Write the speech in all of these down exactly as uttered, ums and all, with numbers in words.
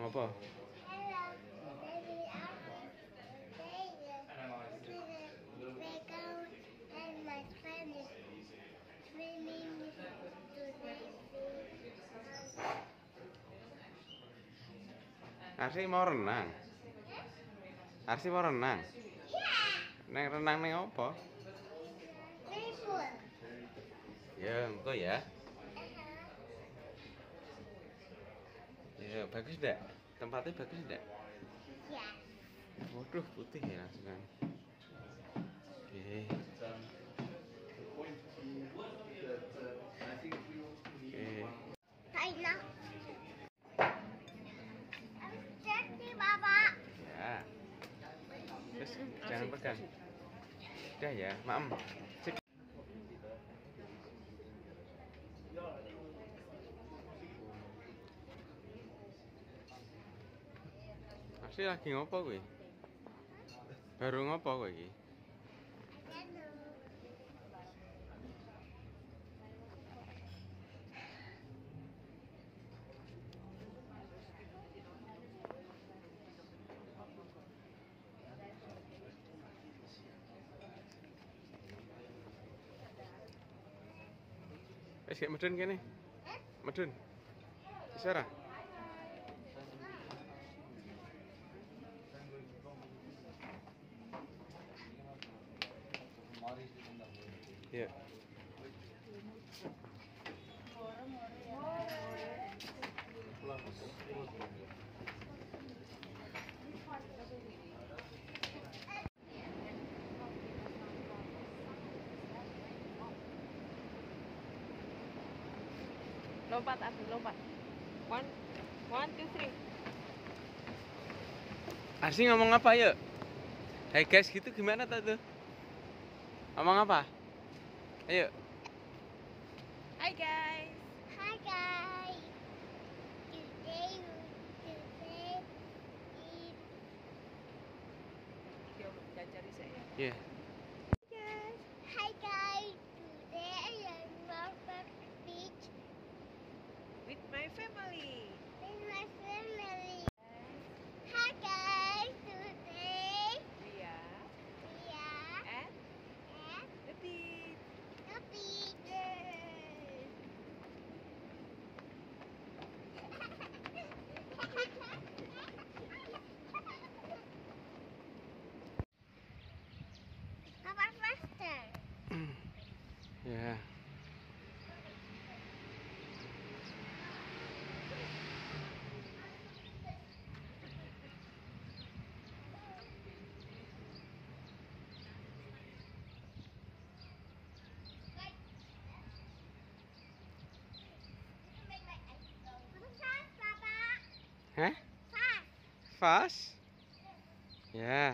Apa? Arsi mau renang. Arsi mau renang. Neng renang neng apa? Ya, engko ya. Ya, bagus enggak? Tempatnya bagus enggak? Ya. Waduh, putih ya langsung. Oke. Oke. China. Jadi, Bapak. Ya. Terus jangan pegang. Udah ya, maem. Sip. Masih lagi ngopo kuwi? Baru ngopo kowe iki? Wis gek medun kene. Medun. Bisa ora? Ya. Lompat, Arsi, lompat. One, one, two, three. Arsi ngomong apa yuk? Hai guys, gitu gimana tuh? Ngomong apa? Ayo. Hai guys. Hi guys. Today today is Jangan cari saya. Iya. Guys. Hi guys. Today I am at the beach With my family. with my family. Hi guys. Today We are we are at at the beach. the beach. Yay. Papa faster. Ya. Fast, Papa. Hah? Fast. Fast? Ya.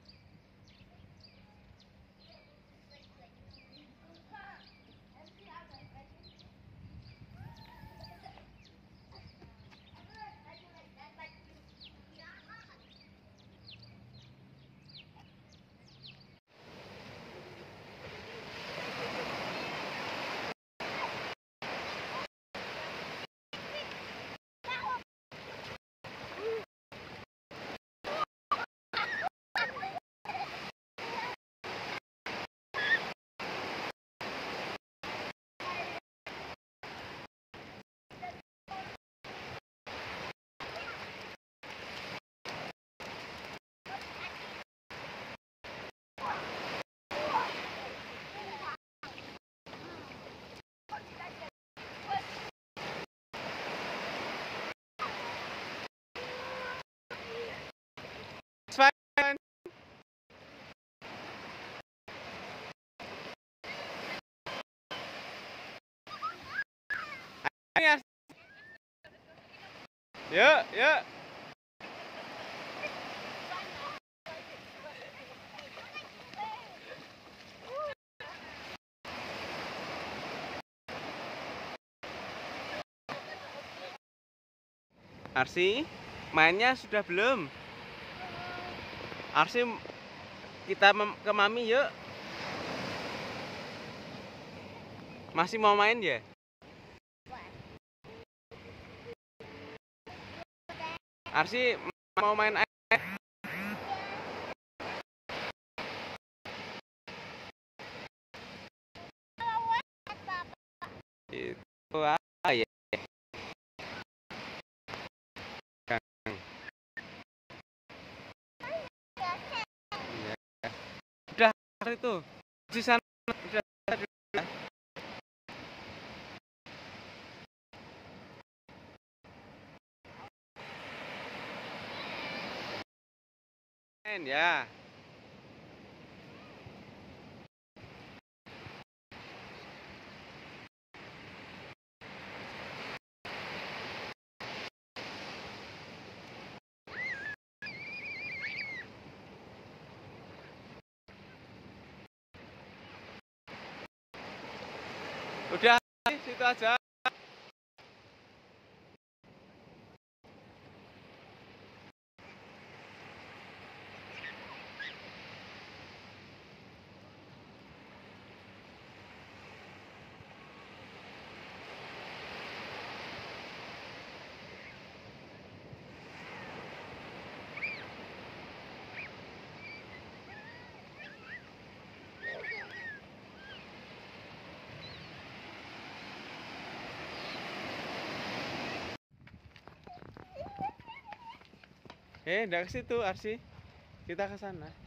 It's fine. Ayo. Yuk, yuk. Arsi, mainnya sudah belum? Arsi, kita ke Mami yuk. Masih mau main ya? Arsi mau main air. Itu apa ya? Udah itu di sana udah. Main ya. Udah situ aja. Eh, dari situ Arsi. Kita ke sana.